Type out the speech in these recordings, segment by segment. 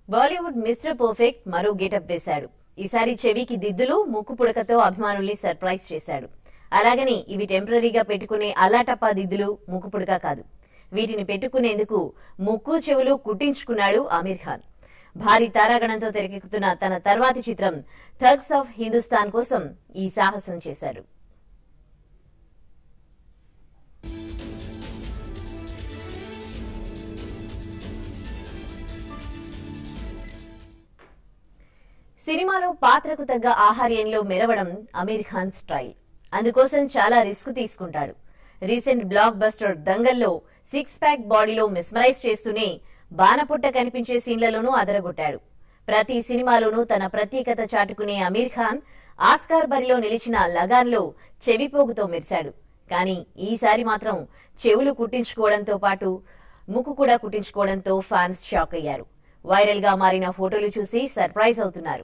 Bollywood mister perfect మరో getup వేశాడు. ఈసారి చెవికి దిద్దులు, ముక్కు పుడకతో అభిమానుల్ని సర్ప్రైజ్ చేశాడు. అలాగని ఇవి టెంపరీగా పెట్టుకునే అల్లాటప్పా దిద్దులు, ముక్కు పుడక కాదు. వీటిని పెట్టుకునేందుకు ముక్కు చెవులు కుట్టించుకున్నాడు ఆమీర్ ఖాన్. భారీ తారాగణంతో తెరకెక్కుతున్న తన తర్వాతి చిత్రం థగ్స్ ఆఫ్ హిందుస్థాన్ కోసం ఈ సాహసం చేశాడు. సినిమాలో పాత్రకు తగ్గ ఆహార్యంలో మెరవడం ఆమీర్ ఖాన్ స్టైల్. అందుకోసం చాలా రిస్క్ తీసుకుంటాడు. రీసెంట్ బ్లాక్ బస్టర్ దంగల్లో 6 ప్యాక్ బాడీలో మెస్మరైజ్ చేస్తూనే బాణపుట్ట కనిపించే సీన్లలోనూ అదరగొట్టాడు. ప్రతి సినిమాలోనూ తన ప్రత్యేకత చాటుకునే ఆమీర్ ఖాన్ ఆస్కార్ బరిలో నిలిచిన లగాన్లో చెవిపోగుతో మెరిశాడు. కానీ ఈసారి మాత్రం చెవులు కుట్టించుకోవడంతో పాటు ముక్కు కూడా కుట్టించుకోవడంతో ఫ్యాన్స్ షాక్ అయ్యారు. వైరల్ గా మారిన ఫోటోలు చూసి సర్ప్రైజ్ అవుతున్నారు.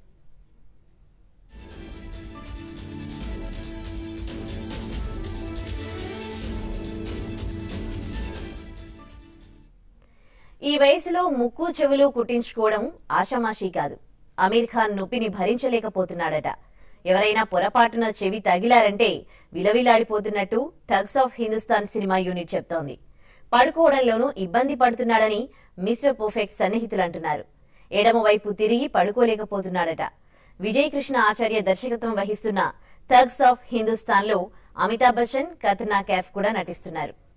ఈ వయసులో ముక్కు చెవులు కుట్టించుకోవడం ఆషామాషీ కాదు. ఆమీర్ ఖాన్ నొప్పిని భరించలేకపోతున్నాడట. ఎవరైనా పొరపాటున చెవి తగిలారంటే విలవిలాడిపోతున్నట్టు thugs of Hindustan cinema unit చెప్తోంది. పడుకోవడంలోనూ ఇబ్బంది పడుతున్నాడని మిస్టర్ పర్ఫెక్ట్ సన్నిహితులు అంటున్నారు. ఎడమ వైపు తిరిగి పడుకోలేకపోతున్నాడట. విజయ్ కృష్ణ ఆచార్య దర్శకత్వం వహిస్తున్న థగ్స్ ఆఫ్ హిందుస్థాన్ లో అమితాబ్ బచ్చన్, కత్రినా కైఫ్ కూడా నటిస్తున్నారు.